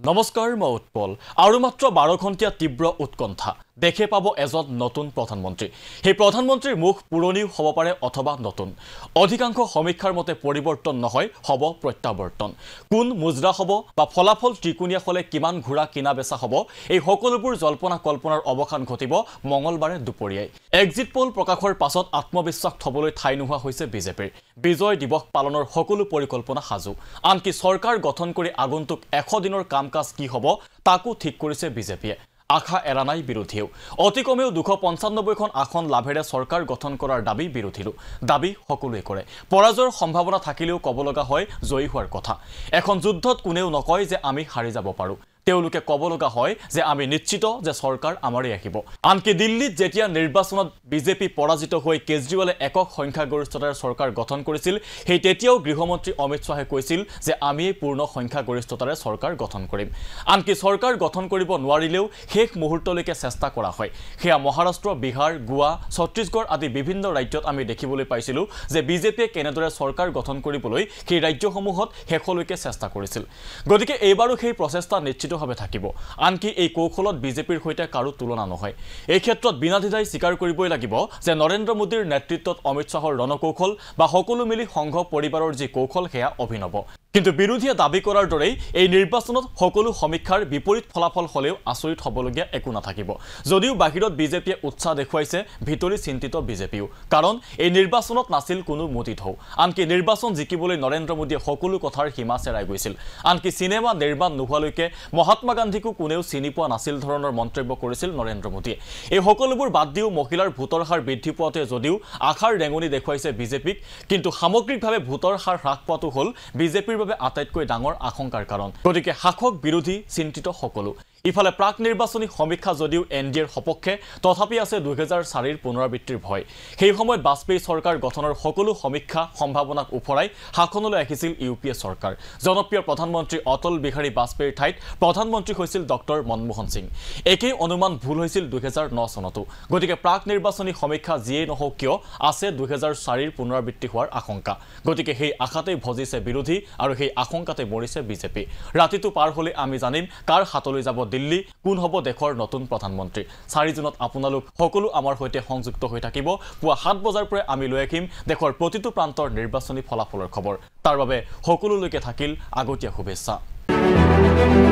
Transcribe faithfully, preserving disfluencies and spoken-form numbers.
নমস্কাৰ মই উৎপল আৰু মাত্ৰ বাৰ ঘণ্টিয়া তীব্ৰ উৎকণ্ঠা দেখে পাব এজন নতুন প্ৰধানমন্ত্ৰী সেই প্ৰধানমন্ত্ৰীৰ মুখ পুৰণিও হ'ব পাৰে অথবা নতুন অধিকাংশ সমীক্ষাৰ মতে পৰিৱৰ্তন নহয় হ'ব প্ৰত্যাৱৰ্তন কোন মুজৰা হ'ব বা ফলাফল ত্ৰিকোণীয়া হলে কিমান ঘোৰা কিনা বেচা হ'ব এই সকলোবোৰ জল্পনা কল্পনাৰ অৱসান ঘটিব মঙ্গলবাৰে দুপৰীয়াই এক্সিট পোল প্ৰকাশৰ পাছত আত্মবিশ্বাস থবলৈ ঠাই নোহোৱা হৈছে বিজেপিৰ বিজয় দিৱস পালনৰ সকলো পৰিকল্পনা সাজু আনকি চৰকাৰ গঠন কৰি আগন্তুক এশ দিনৰ কাম কাজ কি হ'ব তাকো ঠিক কৰিছে বিজেপিয়ে আশা এৰা নাই বিৰোধীও অতি কমেও দুশ পঞ্চানব্বৈ খন আসন লাভেৰে চৰকাৰ গঠন কৰাৰ দাবী বিৰোধীলো দাবী সকলোৱে কৰে পৰাজয়ৰ সম্ভাৱনা থাকিলেও ক'ব লগা হয় জয়ী হোৱাৰ কথা এখন যুদ্ধত কোনেও নকয় যে আমি হাৰি যাব পাৰো তেওঁলোকে ক'ব লগা হয় যে আমি নিশ্চিত যে চৰকাৰ আমাৰে আহিব আনকি দিল্লীত যেতিয়া নিৰ্বাচনত বিজেপি পৰাজিত হৈ কেজৰিৱালে একক সংখ্যাগৰিষ্ঠতাৰ চৰকাৰ গঠন কৰিছিল সেই তেতিয়াও গৃহমন্ত্ৰী অমিত শাহে কৈছিল যে আমি পূৰ্ণ সংখ্যাগৰিষ্ঠতাৰে চৰকাৰ গঠন কৰিম আনকি চৰকাৰ গঠন কৰিব নোৱাৰিলেও শেষ মুহূৰ্তলৈকে চেষ্টা কৰা হয় হেয়া মহাৰাষ্ট্ৰ বিহাৰ গোৱা ছত্তীশগড় আদি বিভিন্ন ৰাজ্যত আমি দেখিবলৈ পাইছিলো যে বিজেপিয়ে কেনেদৰে চৰকাৰ গঠন কৰিবলৈ সেই ৰাজ্যসমূহত শেষলৈকে চেষ্টা কৰিছিল গতিকে এইবাৰো সেই প্ৰচেষ্টা নিশ্চিত ভাবে থাকিব আনকি এই কৌশলত বিজেপিৰ হৈতে কাৰো তুলনা নহয় এই ক্ষেত্ৰত বিনাধিদাই স্বীকাৰ কৰিবই লাগিব যে নৰেন্দ্ৰ মোদীৰ নেতৃত্বত অমিত শাহৰ ৰণকৌশল বা সকলো মিলি সংঘ পৰিবাৰৰ যি কৌশল হেয়া অভিনৱ কিন্তু বিৰোধীয়ে দাবী কৰাৰ দৰেই এই নিৰ্বাচনত সকলো সমীক্ষাৰ বিপৰীত ফলাফল হলেও আচৰিত হ'বলগীয়া একো নাথাকিব যদিও বাহিৰত বিজেপিয়ে উৎসাহ দেখুৱাইছে ভিতৰি চিন্তিত বিজেপিও কাৰণ এই নিৰ্বাচনত নাছিল কোনো মোদী ঢৌ আনকি নিৰ্বাচন জিকিবলৈ নৰেন্দ্ৰ মোদীয়ে সকলো কথাৰ সীমা চেৰাই গৈছিল আনকি সিনেমা নিৰ্মাণ নোহোৱালৈকে মহাত্মা গান্ধীকো কোনেও চিনি পোৱা নাছিল ধৰণৰ মন্তব্য কৰিছিল নৰেন্দ্ৰ মোদীয়ে এই সকলোবোৰ বাদ দিও মহিলাৰ ভোটৰ হাৰ বৃদ্ধি পোৱাতে যদিও আশাৰ ৰেঙনি দেখুৱাইছে বিজেপিক কিন্তু সামগ্ৰিকভাৱে ভোটৰ হাৰ হ্ৰাস পোৱাটো হ'ল বিজেপিৰ আটাইতকৈ ডাঙৰ আশংকাৰ কাৰণ গতিকে শাসক বিৰোধী চিন্তিত সকলো ইফালে প্ৰাক নিৰ্বাচনী সমীক্ষা যদিও এনডিএৰ সপক্ষে তথাপি আছে দুই হাজাৰ চাৰিৰ পুনৰাবৃত্তিৰ ভয় সেই সময়ত বাজপেয়ী চৰকাৰ গঠনৰ সকলো সমীক্ষা সম্ভাৱনাক উফৰাই শাসনলৈ আহিছিল ইউপিএ চৰকাৰ জনপ্ৰিয় প্ৰধানমন্ত্ৰী অটল বিহাৰী বাজপেয়ীৰ ঠাইত প্ৰধানমন্ত্ৰী হৈছিল ডক্টৰ মনমোহন সিং একেই অনুমান ভুল হৈছিল দুই হাজাৰ ন চনতো গতিকে প্ৰাক নিৰ্বাচনী সমীক্ষা যিয়েই নহওক কিয় আছে দুই হাজাৰ চাৰিৰ পুনৰাবৃত্তি হোৱাৰ আশংকা গতিকে সেই আশাতেই ভজিছে বিৰোধী আৰু সেই আশংকাতে মৰিছে বিজেপি ৰাতিটো পাৰ হলে আমি জানিম কাৰ হাতলৈ যাব দিল্লী কোন হ'ব দেশৰ নতুন প্ৰধানমন্ত্ৰী চাৰি জুনত আপোনালোক সকলো আমাৰ হৈতে সংযুক্ত হৈ থাকিব পুৱা সাত বজাৰ পৰা আমি লৈ আহিম দেশৰ প্ৰতিটো প্ৰান্তৰ নিৰ্বাচনী ফলাফলৰ খবৰ তাৰ বাবে সকলোলৈকে থাকিল আগতীয়া শুভেচ্ছা